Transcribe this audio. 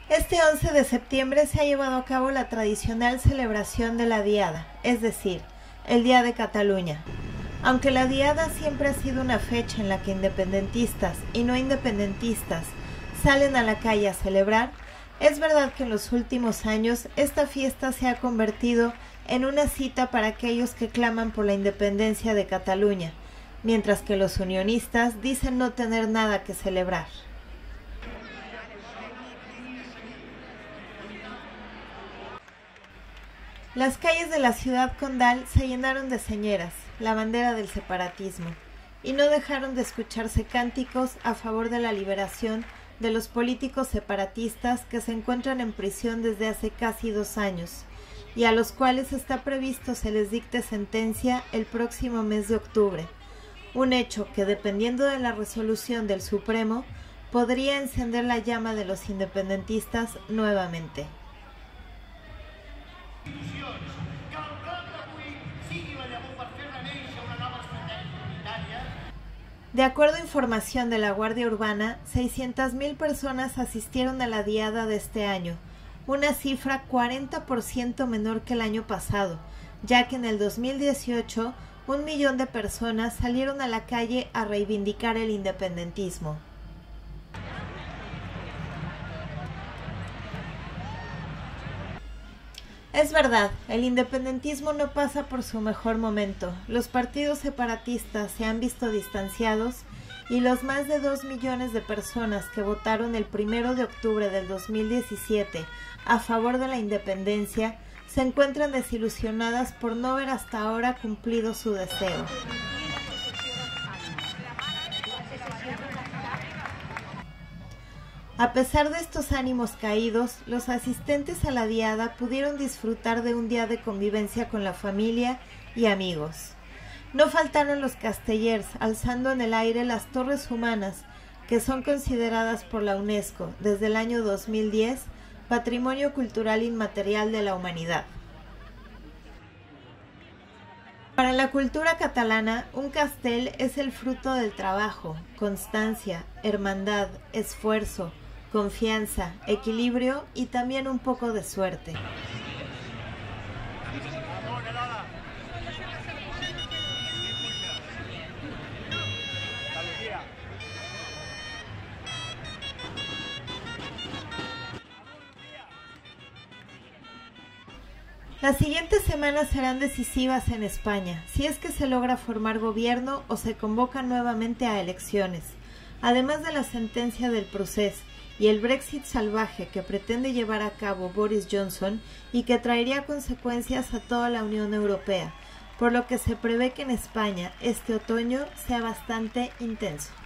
Este 11 de septiembre se ha llevado a cabo la tradicional celebración de la Diada, es decir, el Día de Cataluña. Aunque la Diada siempre ha sido una fecha en la que independentistas y no independentistas salen a la calle a celebrar, es verdad que en los últimos años esta fiesta se ha convertido en una cita para aquellos que claman por la independencia de Cataluña, mientras que los unionistas dicen no tener nada que celebrar. Las calles de la ciudad condal se llenaron de señeras, la bandera del separatismo, y no dejaron de escucharse cánticos a favor de la liberación de los políticos separatistas que se encuentran en prisión desde hace casi 2 años, y a los cuales está previsto se les dicte sentencia el próximo mes de octubre, un hecho que, dependiendo de la resolución del Supremo, podría encender la llama de los independentistas nuevamente. De acuerdo a información de la Guardia Urbana, 600,000 personas asistieron a la Diada de este año, una cifra 40% menor que el año pasado, ya que en el 2018 1 millón de personas salieron a la calle a reivindicar el independentismo. Es verdad, el independentismo no pasa por su mejor momento. Los partidos separatistas se han visto distanciados y los más de 2 millones de personas que votaron el 1 de octubre del 2017 a favor de la independencia se encuentran desilusionadas por no ver hasta ahora cumplido su deseo. A pesar de estos ánimos caídos, los asistentes a la Diada pudieron disfrutar de un día de convivencia con la familia y amigos. No faltaron los castellers alzando en el aire las torres humanas, que son consideradas por la UNESCO desde el año 2010 Patrimonio Cultural Inmaterial de la Humanidad. Para la cultura catalana, un castell es el fruto del trabajo, constancia, hermandad, esfuerzo, confianza, equilibrio y también un poco de suerte. Las siguientes semanas serán decisivas en España, si es que se logra formar gobierno o se convoca nuevamente a elecciones, además de la sentencia del Procés y el Brexit salvaje que pretende llevar a cabo Boris Johnson y que traería consecuencias a toda la Unión Europea, por lo que se prevé que en España este otoño sea bastante intenso.